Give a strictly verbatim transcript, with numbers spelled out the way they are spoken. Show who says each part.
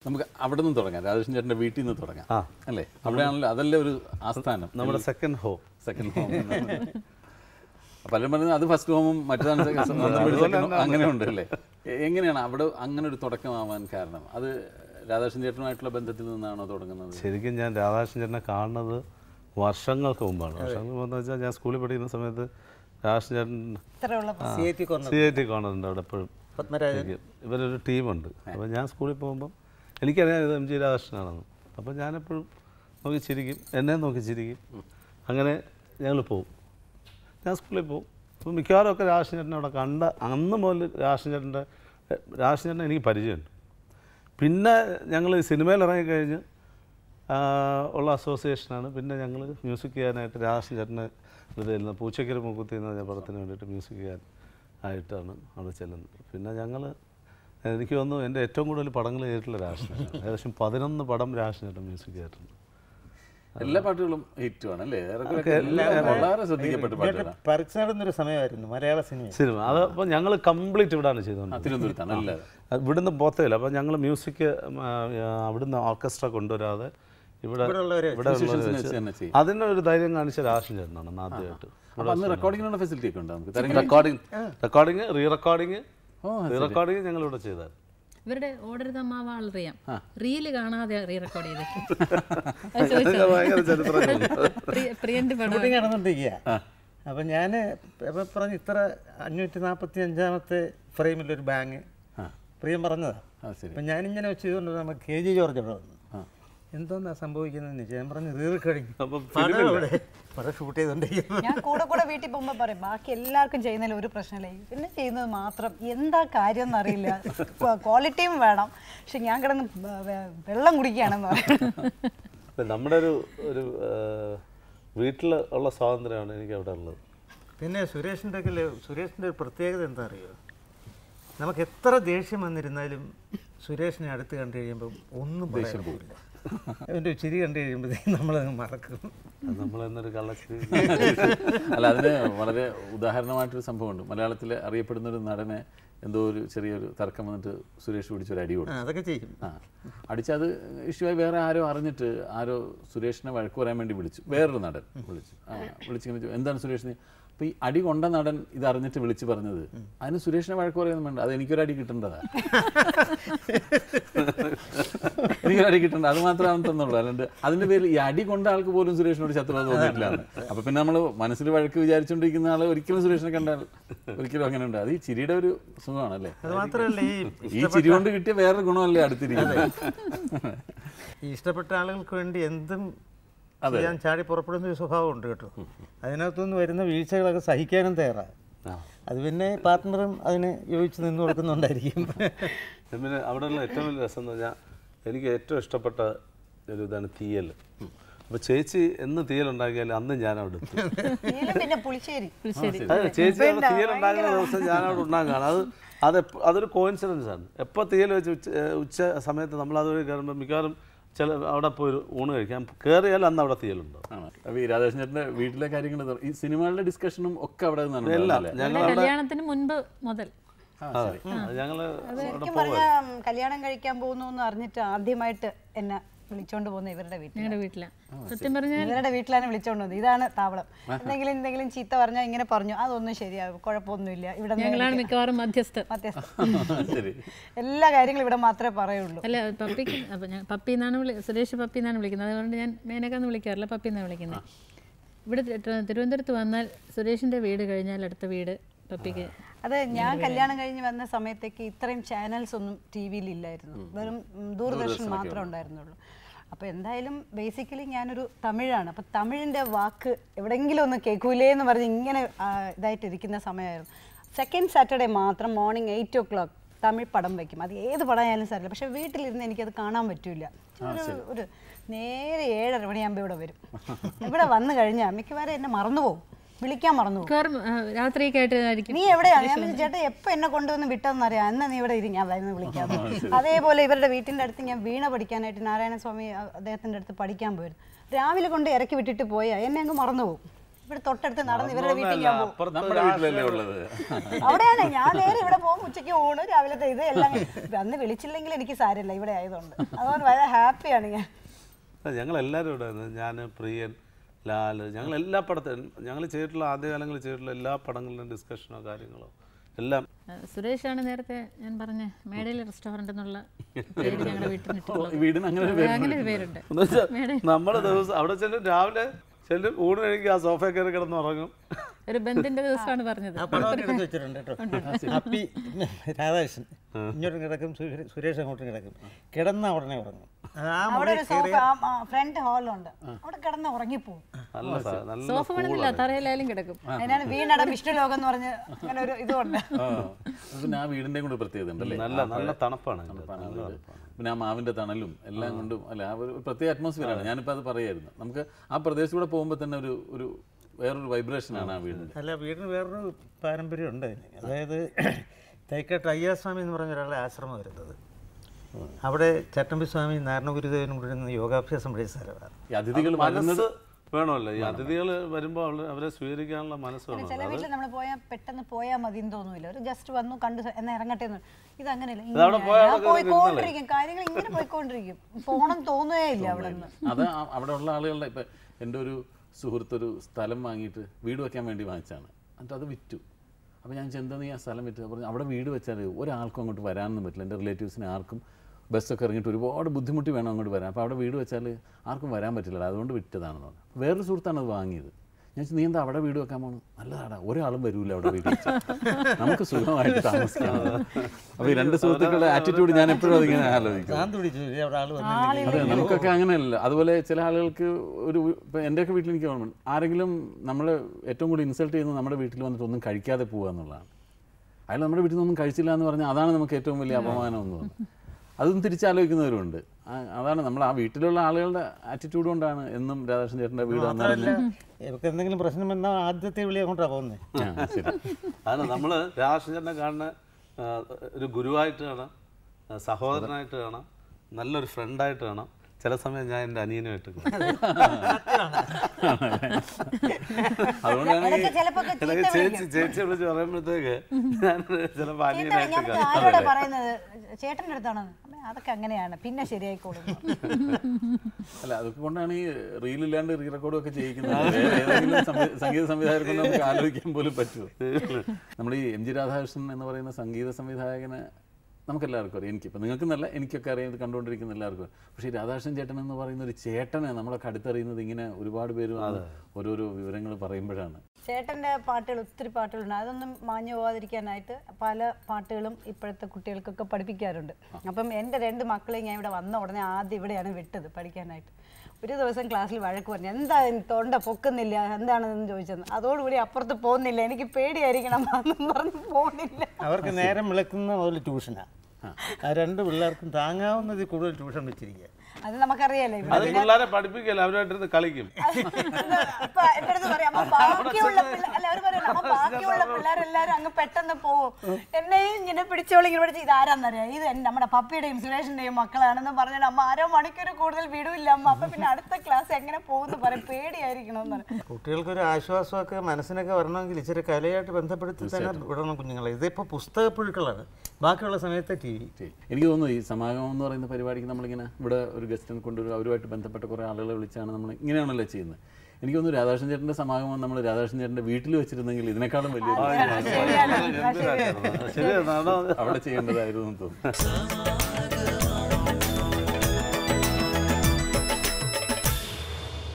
Speaker 1: നമുക്ക് അവിടെ നിന്ന് തുടങ്ങാം. രാധാകൃഷ്ണൻ ചേട്ടൻ്റെ വീട്ടിൽ നിന്ന് തുടങ്ങാം അല്ലേ? അവിടെയാണല്ലോ, അതല്ലേ ഒരു ആസ്ഥാനം,
Speaker 2: നമ്മുടെ സെക്കൻഡ് ഹോം.
Speaker 1: സെക്കൻഡ് ഹോം പലരും പറയുന്നത് അത് ഫസ്റ്റ് ഹോമും മറ്റേതാണ് അങ്ങനെ ഉണ്ട് അല്ലേ? എങ്ങനെയാണ് അവിടെ അങ്ങനെ ഒരു തുടക്കമാവാൻ കാരണം? അത് രാധാകൃഷ്ണൻ ചേട്ടനുമായിട്ടുള്ള ബന്ധത്തിൽ നിന്നാണോ തുടങ്ങുന്നത്?
Speaker 2: ശരിക്കും ഞാൻ രാധാകൃഷ്ണൻ ചേട്ടനെ കാണുന്നത് വർഷങ്ങൾക്ക് മുമ്പാണ്. വർഷങ്ങൾക്ക് മുമ്പെന്ന് വെച്ചാൽ ഞാൻ സ്കൂളിൽ പഠിക്കുന്ന സമയത്ത് രാധാകൃഷ്ണൻ ചേട്ടൻ സി ഐ ടി കോർണറുണ്ട് അവിടെ എപ്പോഴും. ഇവരൊരു ടീമുണ്ട്. അപ്പോൾ ഞാൻ സ്കൂളിൽ പോകുമ്പം എനിക്കറിയാം ഇത് എം ജി രാധാകൃഷ്ണനാണെന്ന്. അപ്പോൾ ഞാനെപ്പോഴും നോക്കി ചിരിക്കും, എന്നെ നോക്കി ചിരിക്കും. അങ്ങനെ ഞങ്ങൾ പോവും. ഞാൻ സ്കൂളിൽ പോവും. അപ്പോൾ മിക്കവാറും ഒക്കെ രാധാകൃഷ്ണൻ ചേട്ടനെ അവിടെ കണ്ട അന്ന് മുതൽ രാധാകൃഷ്ണൻ ചേട്ടൻ്റെ രാധാകൃഷ്ണൻ ചേട്ടനെ എനിക്ക് പരിചയമുണ്ട്. പിന്നെ ഞങ്ങൾ സിനിമയിൽ ഇറങ്ങിക്കഴിഞ്ഞ് ഉള്ള അസോസിയേഷനാണ്. പിന്നെ ഞങ്ങൾ മ്യൂസിക് ചെയ്യാനായിട്ട് രാധാകൃഷ്ണൻ ചേട്ടനെ ഇത് പൂച്ചക്കര മൂക്കുത്തി എന്ന് പറഞ്ഞ പടത്തിന് വേണ്ടിയിട്ട് മ്യൂസിക് ചെയ്യാൻ ആയിട്ടാണ് അവിടെ ചെല്ലുന്നത്. പിന്നെ ഞങ്ങൾ എനിക്ക് തോന്നുന്നു എൻ്റെ ഏറ്റവും കൂടുതൽ പടങ്ങൾ ചെയ്തിട്ടുള്ള രാധാകൃഷ്ണൻ ചേട്ടൻ. ഏകദേശം പതിനൊന്ന് പടം രാധാകൃഷ്ണൻ ചേട്ടൻ മ്യൂസിക് ചെയ്തിട്ടുണ്ട്.
Speaker 1: എല്ലാ പാട്ടുകളും ഹിറ്റുമാണ് അല്ലേ? വളരെ ശ്രദ്ധിക്കപ്പെട്ട പാട്ടുകളാണ്.
Speaker 3: പറിച്ചു നടന്നൊരു സമയമായിരുന്നു മലയാള സിനിമ
Speaker 2: സിനിമ അത്. അപ്പോൾ ഞങ്ങൾ കംപ്ലീറ്റ് ഇവിടെയാണ് ചെയ്തുകൊണ്ട്
Speaker 1: തിരുവനന്തപുരത്താണ്.
Speaker 2: ഇവിടുന്ന് പോത്തേയില്ല. അപ്പോൾ ഞങ്ങൾ മ്യൂസിക് അവിടുന്ന് ഓർക്കസ്ട്ര കൊണ്ടുവരാതെ ഇവിടെ ഇവിടെ അതിനൊരു ധൈര്യം കാണിച്ച രാധാകൃഷ്ണൻ ചേട്ടനാണ് ആദ്യമായിട്ട്.
Speaker 1: റെക്കോർഡിങ്ങിനുള്ള ഫെസിലിറ്റി ഒക്കെ ഉണ്ട് നമുക്ക്.
Speaker 2: Recording recording re recording re recording ഞങ്ങൾ ഇവിടെ ചെയ്താൽ.
Speaker 4: ഇവരുടെ ഓർഡർ തമ്മാവ അറിയാം, റീല് കാണാതെ റീ റെക്കോർഡ്
Speaker 3: ചെയ്തിട്ട് നടന്നുകൊണ്ടിരിക്കുക. അപ്പം ഞാൻ എപ്പോൾ പറഞ്ഞ് ഇത്ര അഞ്ഞൂറ്റി നാൽപ്പത്തി അഞ്ചാമത്തെ ഫ്രെയിമിലൊരു ബാങ്ക് പ്രിയം പറഞ്ഞതാണ്. അപ്പം ഞാനിങ്ങനെ ചെയ്തുകൊണ്ട് നമുക്ക് കെ ജി ജോർജ് അവിടെ വന്നു. എന്തോന്നാ സംഭവിക്കുന്നതെന്ന് വെച്ചാൽ ഞാൻ പറഞ്ഞു റീ റെക്കോർഡിങ് പടം ഷൂട്ട് ചെയ്തോണ്ടിരിക്കുന്നു.
Speaker 5: ഞാൻ കൂടെ കൂടെ വീട്ടിൽ പോകുമ്പോൾ പറയും ബാക്കി എല്ലാവർക്കും ചെയ്യുന്നതിൽ ഒരു പ്രശ്നമില്ല, പിന്നെ ചെയ്യുന്നത് മാത്രം എന്താ കാര്യം എന്നറിയില്ല, ക്വാളിറ്റിയും വേണം, പക്ഷെ ഞാൻ കിടന്ന് വെള്ളം കുടിക്കുകയാണെന്ന് പറയും.
Speaker 2: നമ്മുടെ ഒരു ഒരു വീട്ടിൽ ഉള്ള സ്വാതന്ത്ര്യമാണ് എനിക്ക് അവിടെ ഉള്ളത്.
Speaker 3: പിന്നെ സുരേഷിൻ്റെ ഒക്കെ സുരേഷിൻ്റെ ഒരു പ്രത്യേകത എന്താ അറിയുമോ? നമുക്ക് എത്ര ദേഷ്യം വന്നിരുന്നാലും സുരേഷിനെ അടുത്ത് കണ്ടു കഴിയുമ്പോൾ ഒന്നും ദേഷ്യം പോകില്ല. അവൻ്റെ ചിരി കണ്ടു കഴിയുമ്പോഴത്തേക്കും നമ്മളങ്ങ് മറക്കും.
Speaker 2: നമ്മളെന്നൊരു കള്ളച്ചിരി.
Speaker 1: അല്ല, അതിന് വളരെ ഉദാഹരണമായിട്ടൊരു സംഭവമുണ്ട്. മലയാളത്തിൽ അറിയപ്പെടുന്ന ഒരു നടനെ എന്തോ ഒരു ചെറിയൊരു തർക്കം വന്നിട്ട് സുരേഷ് പിടിച്ചൊരു അടി കൊടുത്തു.
Speaker 3: അതൊക്കെ ചെയ്യും.
Speaker 1: ആ അടിച്ചത് ഇഷ്യൂവായി വേറെ ആരോ അറിഞ്ഞിട്ട് ആരോ സുരേഷിനെ വഴക്ക് പറയാൻ വേണ്ടി വിളിച്ചു. വേറൊരു നടൻ വിളിച്ചു. ആ വിളിച്ചിങ്ങനെ എന്താണ് സുരേഷിന് അപ്പോൾ ഈ അടി കൊണ്ട നടൻ ഇത് അറിഞ്ഞിട്ട് വിളിച്ച് പറഞ്ഞത് അതിന് സുരേഷിനെ വഴക്ക് പറയുന്നു വേണ്ട, അത് എനിക്കൊരു അടി കിട്ടേണ്ടതാ, എനിക്കൊരു അടി കിട്ടേണ്ട, അത് മാത്രമാണ് തന്നുള്ളൂ. അല്ലാണ്ട് അതിൻ്റെ പേരിൽ ഈ അടി കൊണ്ട ആൾക്ക് പോലും സുരേഷിനോട് ശത്രുത തോന്നിയിട്ടില്ലാണ്. അപ്പോൾ പിന്നെ നമ്മൾ മനസ്സിൽ വഴക്ക് വിചാരിച്ചുകൊണ്ടിരിക്കുന്ന ആൾ ഒരിക്കലും സുരേഷിനെ കണ്ടാൽ ഒരിക്കലും അങ്ങനെ ഉണ്ട്. അത് ഈ ചിരിയുടെ ഒരു സുഖമാണല്ലേ?
Speaker 3: അത് മാത്രമല്ല
Speaker 1: ഈ ചിരി കൊണ്ട് കിട്ടിയ വേറൊരു ഗുണമല്ലേ അടുത്തിരിക്കുന്നത്.
Speaker 3: ഈ ഇഷ്ടപ്പെട്ട ആളുകൾക്ക് വേണ്ടി എന്തും ഞാൻ ചാടി പുറപ്പെടുന്ന ഒരു സ്വഭാവമുണ്ട് കേട്ടോ. അതിനകത്തുനിന്ന് വരുന്ന വീഴ്ചകളൊക്കെ സഹിക്കാനും തയ്യാറാണ്. അത് പിന്നെ പാർട്ട്ണറും അതിന് യോജിച്ച് നിന്ന് കൊടുക്കുന്നുണ്ടായിരിക്കും.
Speaker 2: പിന്നെ അവിടെയുള്ള ഏറ്റവും വലിയ രസം എന്ന് പറഞ്ഞാൽ എനിക്ക് ഏറ്റവും ഇഷ്ടപ്പെട്ട ഒരു ഇതാണ് തീയൽ. അപ്പോൾ ചേച്ചി എന്ന് തീയലുണ്ടാക്കിയാലും അന്ന് ഞാൻ അവിടെ എത്തും. ചേച്ചി അവിടെ തീയലുണ്ടാകുന്ന ദിവസം ഞാൻ അവിടെ ഉണ്ടാകുകയാണ്. അത് അത് അതൊരു കോയിൻസിഡൻസ് ആണ്. എപ്പോൾ തീയൽ വെച്ച് ഉച്ച ഉച്ച സമയത്ത് നമ്മൾ അതുവഴി കയറുമ്പോൾ മിക്കവാറും ചില അവിടെ പോയി ഊണ് കഴിക്കാം കയറിയാൽ അന്ന് അവിടെ തീയലുണ്ടോ.
Speaker 1: അപ്പോൾ ഈ രാധാകൃഷ്ണൻ ചേട്ടൻ്റെ വീട്ടിലെ കാര്യങ്ങൾ ഈ സിനിമകളുടെ ഡിസ്കഷനും ഒക്കെ അവിടെ
Speaker 2: എല്ലാം ഞങ്ങൾ
Speaker 4: കല്യാണത്തിന് മുൻപ് മുതൽ
Speaker 2: ഞങ്ങൾ
Speaker 5: കല്യാണം കഴിക്കാൻ പോകുന്നു എന്ന് അറിഞ്ഞിട്ട് ആദ്യമായിട്ട് എന്നെ വിളിച്ചോണ്ട് പോകുന്ന ഇവരുടെ വീട്ടിൽ
Speaker 4: ഞങ്ങളുടെ വീട്ടിലാണ്. സത്യം പറഞ്ഞാൽ
Speaker 5: ഇവരുടെ വീട്ടിലാണ് വിളിച്ചോണ്ട് പോകുന്നത്. ഇതാണ് താവളം. എന്തെങ്കിലും എന്തെങ്കിലും ചീത്ത പറഞ്ഞാൽ ഇങ്ങനെ പറഞ്ഞു അതൊന്നും ശരിയാവും, കുഴപ്പമൊന്നുമില്ല, ഇവിടെ
Speaker 4: ഞങ്ങളാണ് മിക്കവാറും മധ്യസ്ഥ
Speaker 5: മധ്യസ്ഥ എല്ലാ കാര്യങ്ങളും ഇവിടെ മാത്രമേ പറയുള്ളൂ.
Speaker 4: അല്ല പപ്പിക്ക് അപ്പം ഞാൻ പപ്പി എന്നാണ് വിളി സുരേഷ് പപ്പി എന്നാണ് വിളിക്കുന്നത്. അതുകൊണ്ട് ഞാൻ മേനകാന്ന് വിളിക്കാറില്ല, പപ്പി എന്നാണ് വിളിക്കുന്നത്. ഇവിടെ തിരുവനന്തപുരത്ത് വന്നാൽ സുരേഷിൻ്റെ വീട് കഴിഞ്ഞാൽ അടുത്ത വീട് പപ്പിക്ക്.
Speaker 5: അത് ഞാൻ കല്യാണം കഴിഞ്ഞ് വന്ന സമയത്തേക്ക് ഇത്രയും ചാനൽസ് ഒന്നും ടി വിയിൽ ഇല്ലായിരുന്നു, വെറും ദൂരദർശൻ മാത്രമേ ഉണ്ടായിരുന്നുള്ളൂ. അപ്പോൾ എന്തായാലും ബേസിക്കലി ഞാനൊരു തമിഴാണ്. അപ്പോൾ തമിഴിൻ്റെ വാക്ക് എവിടെയെങ്കിലും ഒന്ന് കേൾക്കൂലേ എന്ന് പറഞ്ഞ് ഇങ്ങനെ ഇതായിട്ടിരിക്കുന്ന സമയമായിരുന്നു. സെക്കൻഡ് സാറ്റർഡേ മാത്രം morning eight o'clock Tamil പടം വയ്ക്കും. അത് ഏത് പടം ആയാലും സാറില്ല, പക്ഷേ വീട്ടിലിരുന്ന് എനിക്കത് കാണാൻ പറ്റില്ല. ഒരു ഒരു നേരെ ഏഴര മണിയാകുമ്പോൾ ഇവിടെ വരും. ഇവിടെ വന്നു കഴിഞ്ഞാൽ മിക്കവാറും എന്നെ മറന്നുപോകും, വിളിക്കാൻ മറന്നു
Speaker 4: രാത്രിയൊക്കെയായിട്ട്
Speaker 5: നീ എവിടെയാണ്? ഞാൻ ചേട്ടാ എപ്പോൾ എന്നെ കൊണ്ടുവന്ന് വിട്ടെന്നറിയാം, എന്നാ നീ ഇവിടെ ഇരിക്കും, ഞാൻ വരുന്ന വിളിക്കാം. അതേപോലെ ഇവരുടെ വീട്ടിൻ്റെ അടുത്ത് ഞാൻ വീണ പഠിക്കാനായിട്ട് നാരായണസ്വാമി അദ്ദേഹത്തിൻ്റെ അടുത്ത് പഠിക്കാൻ പോയിരുന്നു. രാവിലെ കൊണ്ട് ഇറക്കി വിട്ടിട്ട് പോയാൽ എന്നെ അങ്ങ് മറന്നു പോകും. ഇവിടെ തൊട്ടടുത്ത് നടന്ന് ഇവരുടെ വീട്ടിൽ ഞാൻ പോകും.
Speaker 1: നമ്മുടെ വീട്ടിലല്ലേ ഉള്ളത്.
Speaker 5: അവിടെയാണ് ഞാൻ നേരെ ഇവിടെ പോകും, ഉച്ചയ്ക്ക് ഊണ് രാവിലത്തെ ഇത് എല്ലാം. അന്ന് വിളിച്ചില്ലെങ്കിൽ എനിക്ക് സാരമില്ല ഇവിടെ ആയതുകൊണ്ട്, അതുകൊണ്ട് വളരെ ഹാപ്പിയാണ് ഞാൻ.
Speaker 2: ഞങ്ങളെല്ലാവരും ഇവിടെ ഞാൻ, പ്രിയൻ, ലാല്, ഞങ്ങൾ എല്ലാ പടത്തിലും ഞങ്ങൾ ചെയ്തിട്ടുള്ള ആദ്യകാലങ്ങളിൽ ചെയ്തിട്ടുള്ള എല്ലാ പടങ്ങളിലും ഡിസ്കഷനോ കാര്യങ്ങളോ എല്ലാം.
Speaker 4: സുരേഷാണ് നേരത്തെ ഞാൻ പറഞ്ഞ മേടയിലെ റെസ്റ്റോറന്റ് എന്നുള്ള പേര് ഞങ്ങളുടെ വീട്ടിൽ
Speaker 1: വീടിന്
Speaker 4: അങ്ങനെ ഒരു പേരുണ്ട്.
Speaker 2: നമ്മുടെ ദിവസം അവിടെ ചെല്ലും, രാവിലെ ചെല്ലും, ഊണ് കഴിക്കും, ആ സോഫയിൽ കയറി കിടന്ന് ഉറങ്ങും.
Speaker 4: ഒരു ബന്ധത്തിന്റെ ദിവസമാണ് പറഞ്ഞത്.
Speaker 3: വെച്ചിട്ടുണ്ട് കേട്ടോ. അപ്പി രാധാകൃഷ്ണൻ ഇങ്ങോട്ടും കിടക്കും, സുരേഷ് അങ്ങോട്ടും കിടക്കും, കിടന്ന ഉടനെ ഉറങ്ങും.
Speaker 5: അവിടെ ഒരു സോഫ ഫ്രണ്ട് ഹാളുണ്ട്, അവിടെ കിടന്ന് ഉറങ്ങിപ്പോവും.
Speaker 4: സോഫ വേണമെന്നില്ല, തറയിലായാലും കിടക്കും.
Speaker 5: അതിനാണ് വീണട വിഷ്ണു ലോകം എന്ന് പറഞ്ഞ് അങ്ങനെ ഒരു ഇതുണ്ട്.
Speaker 1: പിന്നെ ആ വീടിന്റെ കൂടെ പ്രത്യേകത ഉണ്ടല്ലേ,
Speaker 2: നല്ല നല്ല തണുപ്പാണ്.
Speaker 1: പിന്നെ ആ മാവിന്റെ തണലും എല്ലാം കൊണ്ടും അല്ല ആ ഒരു പ്രത്യേക അറ്റ്മോസ്ഫിയറാണ്. ഞാനിപ്പോൾ അത് പറയായിരുന്നു, നമുക്ക് ആ പ്രദേശത്തൂടെ പോകുമ്പോൾ തന്നെ ഒരു ഒരു വേറൊരു വൈബ്രേഷനാണ് ആ വീടിന്.
Speaker 3: അല്ല, വീടിന് വേറൊരു പാരമ്പര്യം ഉണ്ട്. അതായത് തൈക്കാട്ട് അയ്യാസ്വാമി എന്ന് പറഞ്ഞ ഒരാളുടെ ആശ്രമം വരുന്നത്, അവിടെ ചട്ടമ്പി സ്വാമി നാരായണഗുരുദേവനും കൂടെ യോഗാഭ്യാസം പഠിച്ച സ്ഥലമാണ്.
Speaker 1: അതിഥികൾ
Speaker 2: മനസ്സ് വേണമല്ലോ, ഈ അതിഥികൾ വരുമ്പോൾ അവരെ സ്വീകരിക്കാനുള്ള മനസ്സ് വേണം.
Speaker 5: ചില വീട്ടിൽ നമ്മൾ പോയാൽ പെട്ടെന്ന് പോയാൽ മതി എന്ന് തോന്നുന്നില്ല, ഒരു ജസ്റ്റ് വന്നു കണ്ടു എന്നാ ഇറങ്ങട്ടെ എന്ന്. ഇത് അങ്ങനെയല്ല, പോയിക്കൊണ്ടിരിക്കും, കാര്യങ്ങൾ ഇങ്ങനെ പോയിക്കൊണ്ടിരിക്കും, പോണം തോന്നുകയേ ഇല്ല അവിടെ നിന്ന്.
Speaker 1: അത് അവിടെ ഉള്ള ആളുകളുടെ ഇപ്പം എൻ്റെ ഒരു സുഹൃത്തൊരു സ്ഥലം വാങ്ങിയിട്ട് വീട് വയ്ക്കാൻ വേണ്ടി വാങ്ങിച്ചാണ്, എന്നിട്ട് അത് വിറ്റു. അപ്പോൾ ഞാൻ ചെന്താ നീ ആ സ്ഥലം വിറ്റ് പറഞ്ഞു, അവിടെ വീട് വെച്ചാൽ ഒരാൾക്കും അങ്ങോട്ട് വരാനൊന്നും പറ്റില്ല, എൻ്റെ റിലേറ്റീവ്സിന് ആർക്കും ബസ്സൊക്കെ ഇറങ്ങിയിട്ട് ഒരുപാട് ബുദ്ധിമുട്ടി വേണം അങ്ങോട്ട് വരാൻ, അപ്പോൾ അവിടെ വീട് വെച്ചാൽ ആർക്കും വരാൻ പറ്റില്ല, അതുകൊണ്ട് വിറ്റതാണെന്ന് പറഞ്ഞു. വേറൊരു സുഹൃത്താണ് അത് വാങ്ങിയത്. ഞാൻ നീ എന്താ അവിടെ വീട് വെക്കാൻ പോകണം, നല്ലതാടാ, ഒരാളും വരൂല അവിടെ വീട് വെച്ചാൽ, നമുക്ക് സുഖമായിട്ട് താമസിക്കാം. അപ്പോൾ ഈ രണ്ട് സുഹൃത്തുക്കളുടെ ആറ്റിറ്റ്യൂഡ് ഞാൻ എപ്പോഴും അതിങ്ങനെ ആലോചിക്കും. അതെ, നമുക്കൊക്കെ അങ്ങനെയല്ല. അതുപോലെ ചില ആളുകൾക്ക് ഒരു ഇപ്പം എൻ്റെയൊക്കെ വീട്ടിൽ എനിക്ക് ഓർമ്മ, ആരെങ്കിലും നമ്മൾ ഏറ്റവും കൂടുതൽ ഇൻസൾട്ട് ചെയ്യുന്നത് നമ്മുടെ വീട്ടിൽ വന്നിട്ട് ഒന്നും കഴിക്കാതെ പോകുക എന്നുള്ളതാണ്. അയാൾ നമ്മുടെ വീട്ടിൽ നിന്നൊന്നും കഴിച്ചില്ല എന്ന് പറഞ്ഞാൽ അതാണ് നമുക്ക് ഏറ്റവും വലിയ അപമാനം എന്ന് തോന്നുന്നു. അതൊന്നും തിരിച്ചാലോചിക്കുന്നവരുണ്ട്. അതാണ് നമ്മൾ ആ വീട്ടിലുള്ള ആളുകളുടെ ആറ്റിറ്റ്യൂഡ് കൊണ്ടാണ് എന്നും രാധാകൃഷ്ണൻ ചേട്ടൻ്റെ വീട്
Speaker 3: ഇവർക്ക് എന്തെങ്കിലും പ്രശ്നം വന്നാൽ ആദ്യത്തെ വിളി അങ്ങോട്ടാണ് പോകുന്നത്.
Speaker 2: അതാണ് നമ്മൾ രാധാകൃഷ്ണൻ ചേട്ടനെ കാണുന്ന ഒരു ഗുരുവായിട്ട് കാണാം, സഹോദരനായിട്ട് കാണാം, നല്ലൊരു ഫ്രണ്ടായിട്ട് കാണാം. ചില സമയം ഞാൻ എൻ്റെ അനിയനുമായിട്ട് അതുകൊണ്ടാണ് ചേച്ചി ചേച്ചി വിളിച്ച് പറയുമ്പോഴത്തേക്ക് ഞാൻ ചിലപ്പോൾ അനിയനായിട്ട്
Speaker 5: പറയുന്നത് ചേട്ടൻ്റെ അടുത്താണ്. അതൊക്കെ അങ്ങനെയാണ്, പിന്നെ ശരിയായിക്കോളും.
Speaker 1: അല്ല, അതൊക്കെ കൊണ്ടാണ് ഈ റീലില്ലാണ്ട് റീ റെക്കോർഡും ഒക്കെ ചെയ്യിക്കുന്നത്. ഏതെങ്കിലും സംഗീത സംവിധായകരെ കൊണ്ട് നമുക്ക് ആലോചിക്കാൻ പോലും പറ്റുമോ? നമ്മൾ ഈ എം ജി രാധാകൃഷ്ണൻ എന്ന് പറയുന്ന സംഗീത സംവിധായകനെ നമുക്കെല്ലാവർക്കും അറിയാം. എനിക്കിപ്പോൾ നിങ്ങൾക്ക് നല്ല എനിക്കൊക്കെ അറിയാം, ഇത് കണ്ടുകൊണ്ടിരിക്കുന്ന എല്ലാവർക്കും. പക്ഷേ ഈ രാധാകൃഷ്ണൻ ചേട്ടൻ എന്ന് പറയുന്ന ഒരു ചേട്ടനെ നമ്മളൊക്കെ അടുത്തറിയുന്നത് ഇങ്ങനെ ഒരുപാട് പേര് ഓരോരോ വിവരങ്ങൾ പറയുമ്പോഴാണ്.
Speaker 5: ചേട്ടൻ്റെ പാട്ടുകൾ ഒത്തിരി പാട്ടുകളുണ്ട്, അതൊന്നും മാഞ്ഞു പോകാതിരിക്കാനായിട്ട് പല പാട്ടുകളും ഇപ്പോഴത്തെ കുട്ടികൾക്കൊക്കെ പഠിപ്പിക്കാറുണ്ട്. അപ്പം എൻ്റെ രണ്ട് മക്കളെ ഞാൻ ഇവിടെ വന്ന ഉടനെ ആദ്യം ഇവിടെയാണ് വിട്ടത് പഠിക്കാനായിട്ട്. ഒരു ദിവസം ക്ലാസ്സിൽ വഴക്ക് പറഞ്ഞു, എന്താ തൊണ്ട പൊക്കുന്നില്ല എന്താണെന്ന് ചോദിച്ചത്. അതോടുകൂടി അപ്പുറത്ത് പോകുന്നില്ല, എനിക്ക് പേടിയായിരിക്കണം എന്നും പറഞ്ഞ് പോകുന്നില്ല.
Speaker 3: അവർക്ക് നേരം വിളക്കുന്ന മുതൽ ട്യൂഷനാണ്. ആ രണ്ട് പിള്ളേർക്കും താങ്ങാവുന്നതിൽ കൂടുതൽ ട്യൂഷൻ വെച്ചിരിക്കുക.
Speaker 5: അത് നമുക്കറിയാലോ,
Speaker 2: പിള്ളേരെ പഠിപ്പിക്കല്ല, അവരായിട്ട് കളിക്കും.
Speaker 5: എന്റെ അടുത്ത് പറയാം, ബാക്കിയുള്ള അല്ല അവർ പറയാം, അമ്മ ബാക്കിയുള്ള പിള്ളേരെല്ലാരും അങ്ങ് പെട്ടെന്ന് പോവും, എന്നെയും ഇങ്ങനെ പിടിച്ചോളി ഇങ്ങനെ പിടിച്ച് ഇതാരാന്നറിയാം, ഇത് നമ്മുടെ പപ്പിയുടെയും സുരേഷിന്റെയും മക്കളാണെന്ന് പറഞ്ഞാൽ അമ്മ അര മണിക്കൂർ കൂടുതൽ വിടൂല്ല അമ്മ. അപ്പൊ പിന്നെ അടുത്ത ക്ലാസ് എങ്ങനെ പോകുന്നു പറയും, പേടിയായിരിക്കണം.
Speaker 3: കുട്ടികൾക്കൊരു ആശ്വാസമൊക്കെ മനസ്സിനൊക്കെ വരണമെങ്കിൽ ഇച്ചിരി കലയായിട്ട് ബന്ധപ്പെടുത്തി തന്നെ വിടണം കുഞ്ഞുങ്ങളെ. ഇതിപ്പോ പുസ്തകപ്പുഴുക്കളാണ്, ബാക്കിയുള്ള സമയത്തെ ടി വി.
Speaker 1: എനിക്ക് തോന്നുന്നു ഈ സമാഗമം എന്ന് പറയുന്ന പരിപാടിക്ക് നമ്മളിങ്ങനെ ഇവിടെ ഒരു ഗസ്റ്റിനെ കൊണ്ടുവരും, അവരുമായിട്ട് ബന്ധപ്പെട്ട കുറേ ആളുകളെ വിളിച്ചാണ് നമ്മൾ ഇങ്ങനെയാണല്ലോ ചെയ്യുന്നത്. എനിക്ക് തോന്നുന്നു രാധാകൃഷ്ണൻ ചേട്ടൻ്റെ സമാഗമം നമ്മൾ രാധാകൃഷ്ണൻ ചേട്ടൻ്റെ വീട്ടിൽ വെച്ചിരുന്നെങ്കിൽ ഇതിനേക്കാളും വലിയ അവിടെ ചെയ്യേണ്ടതായിരുന്നു തോന്നുന്നു.